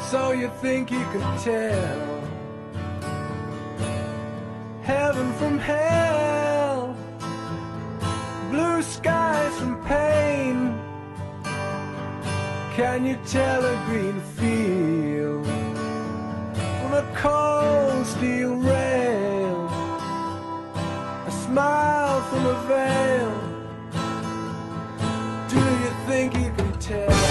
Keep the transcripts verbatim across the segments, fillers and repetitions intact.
So you think you can tell heaven from hell, blue skies from pain? Can you tell a green field from a cold steel rail, a smile from a veil? Do you think you can tell?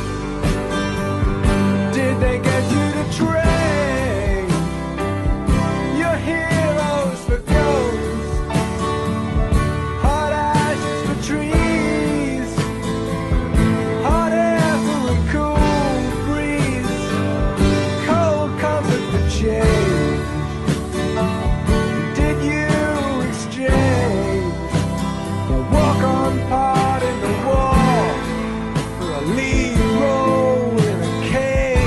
Did they get you to trade your heroes for ghosts, hot ashes for trees, hot air for a cool breeze, cold comfort for change? Did you exchange a walk-on part in the war for a lead role in a cage?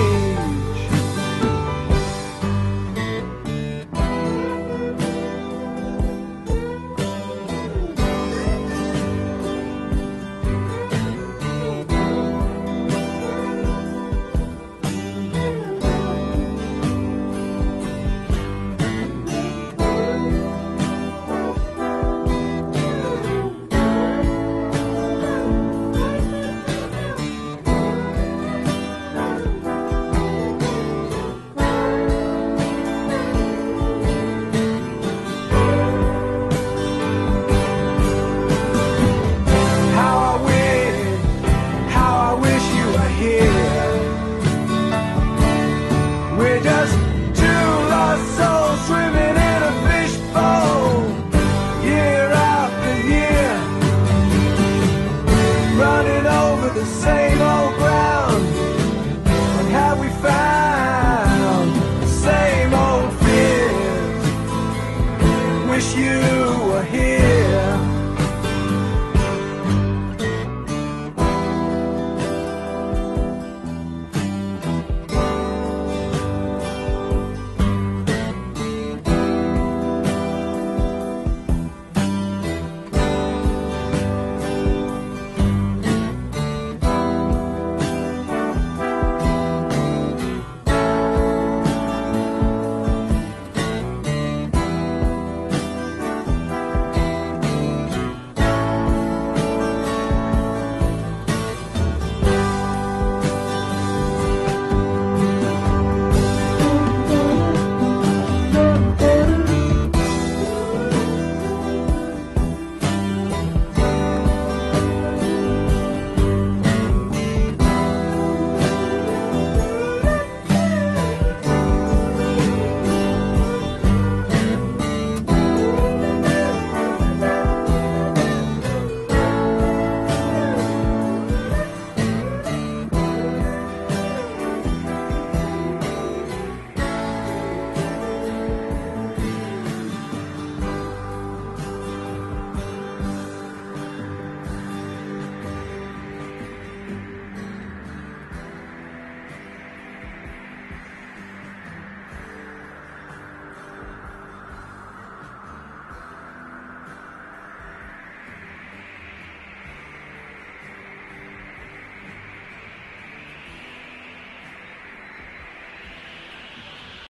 The same